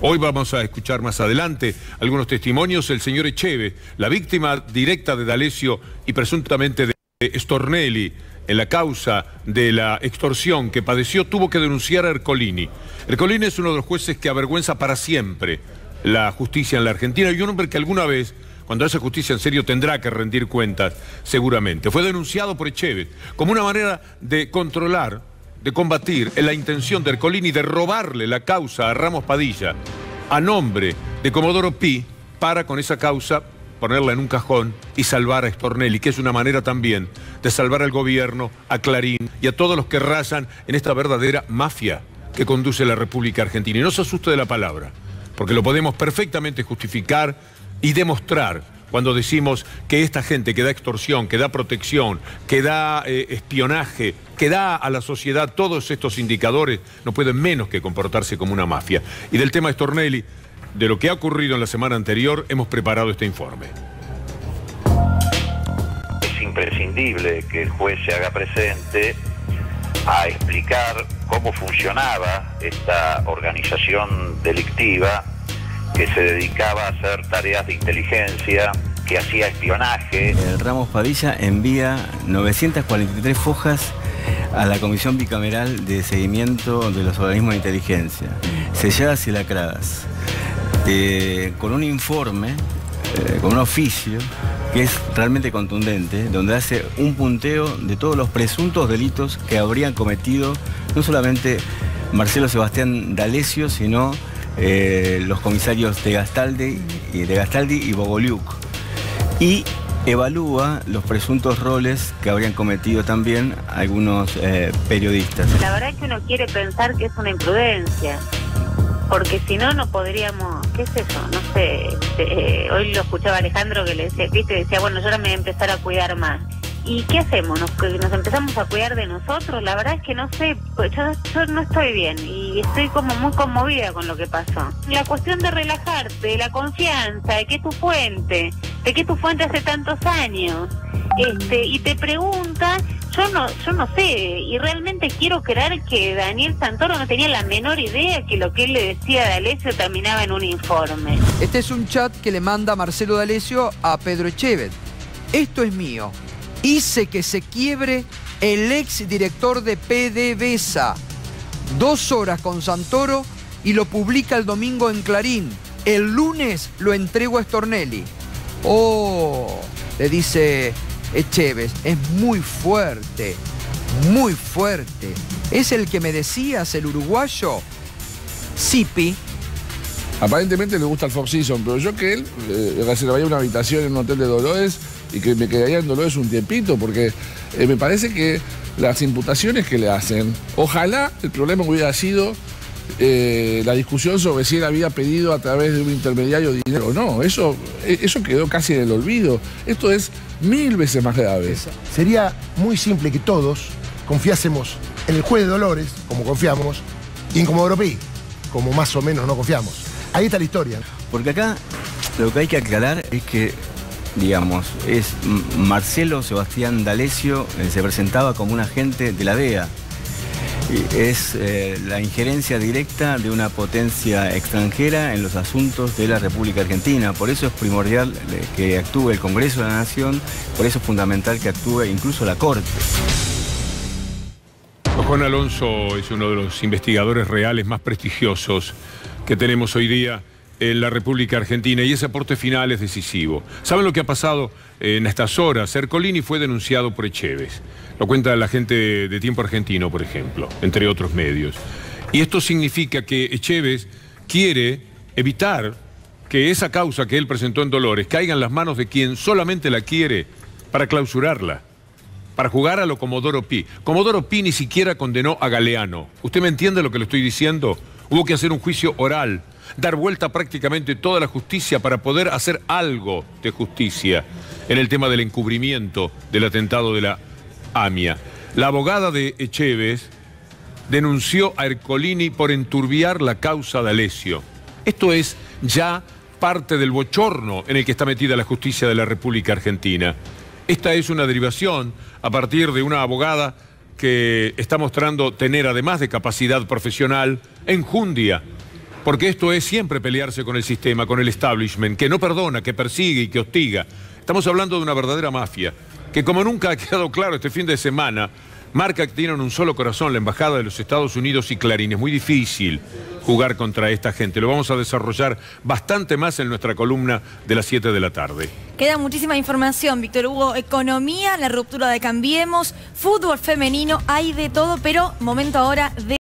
Hoy vamos a escuchar más adelante algunos testimonios. El señor Echeve, la víctima directa de D'Alessio y presuntamente de Stornelli, en la causa de la extorsión que padeció, tuvo que denunciar a Ercolini. Ercolini es uno de los jueces que avergüenza para siempre la justicia en la Argentina y un hombre que alguna vez, cuando hace justicia en serio, tendrá que rendir cuentas, seguramente. Fue denunciado por Echeve como una manera de controlar, de combatir la intención de Ercolini de robarle la causa a Ramos Padilla a nombre de Comodoro Pi, para con esa causa ponerla en un cajón y salvar a Stornelli, que es una manera también de salvar al gobierno, a Clarín y a todos los que rayan en esta verdadera mafia que conduce la República Argentina. Y no se asuste de la palabra, porque lo podemos perfectamente justificar y demostrar cuando decimos que esta gente que da extorsión, que da protección, que da espionaje, que da a la sociedad todos estos indicadores, no pueden menos que comportarse como una mafia. Y del tema de Stornelli, de lo que ha ocurrido en la semana anterior, hemos preparado este informe. Es imprescindible que el juez se haga presente a explicar cómo funcionaba esta organización delictiva que se dedicaba a hacer tareas de inteligencia, que hacía espionaje. Ramos Padilla envía 943 fojas a la Comisión Bicameral de Seguimiento de los Organismos de Inteligencia, selladas y lacradas, con un informe, con un oficio que es realmente contundente, donde hace un punteo de todos los presuntos delitos que habrían cometido no solamente Marcelo Sebastián D'Alessio, sino los comisarios de Gastaldi y Bogoliuk, y evalúa los presuntos roles que habrían cometido también algunos periodistas. La verdad es que uno quiere pensar que es una imprudencia, porque si no, no podríamos, ¿qué es eso? No sé, hoy lo escuchaba Alejandro que le decía, ¿viste? Decía, bueno, yo ahora me voy a empezar a cuidar más. ¿Y qué hacemos? ¿Nos empezamos a cuidar de nosotros? La verdad es que no sé, pues yo no estoy bien y estoy como muy conmovida con lo que pasó. La cuestión de relajarte, de la confianza, de que tu fuente hace tantos años, y te pregunta, yo no sé, y realmente quiero creer que Daniel Santoro no tenía la menor idea que lo que él le decía a D'Alessio terminaba en un informe. Este es un chat que le manda Marcelo D'Alessio a Pedro Echeve. Esto es mío. Hice que se quiebre el ex director de PDVSA. 2 horas con Santoro y lo publica el domingo en Clarín. El lunes lo entrego a Stornelli. Oh, le dice Echeve, es muy fuerte, muy fuerte. ¿Es el que me decías, el uruguayo? Sipi. Aparentemente le gusta el Four Seasons, pero yo que él reservaría una habitación en un hotel de Dolores y que me quedaría en Dolores un tiempito, porque me parece que las imputaciones que le hacen, ojalá el problema hubiera sido la discusión sobre si él había pedido a través de un intermediario dinero o no. Eso quedó casi en el olvido. Esto es 1000 veces más grave. Sería muy simple que todos confiásemos en el juez de Dolores, como confiamos, y en Comodoro Pi, como más o menos no confiamos. Ahí está la historia. Porque acá lo que hay que aclarar es que, digamos, Marcelo Sebastián D'Alessio se presentaba como un agente de la DEA. Es la injerencia directa de una potencia extranjera en los asuntos de la República Argentina. Por eso es primordial que actúe el Congreso de la Nación, por eso es fundamental que actúe incluso la Corte. Juan Alonso es uno de los investigadores reales más prestigiosos que tenemos hoy día en la República Argentina, y ese aporte final es decisivo. ¿Saben lo que ha pasado en estas horas? Ercolini fue denunciado por Echeve. Lo cuenta la gente de Tiempo Argentino, por ejemplo, entre otros medios. Y esto significa que Echeve quiere evitar que esa causa que él presentó en Dolores caiga en las manos de quien solamente la quiere para clausurarla, para jugar a lo Comodoro Pi. Comodoro Pi ni siquiera condenó a Galeano. ¿Usted me entiende lo que le estoy diciendo? Hubo que hacer un juicio oral, dar vuelta prácticamente toda la justicia para poder hacer algo de justicia en el tema del encubrimiento del atentado de la AMIA. La abogada de Echeve denunció a Ercolini por enturbiar la causa de D'Alessio. Esto es ya parte del bochorno en el que está metida la justicia de la República Argentina. Esta es una derivación a partir de una abogada que está mostrando tener, además de capacidad profesional, enjundia Porque esto es siempre pelearse con el sistema, con el establishment, que no perdona, que persigue y que hostiga. Estamos hablando de una verdadera mafia, que como nunca ha quedado claro este fin de semana, marca que tienen un solo corazón, la Embajada de los Estados Unidos y Clarín. Es muy difícil jugar contra esta gente. Lo vamos a desarrollar bastante más en nuestra columna de las 7 de la tarde. Queda muchísima información, Víctor Hugo. Economía, la ruptura de Cambiemos, fútbol femenino, hay de todo, pero momento ahora de...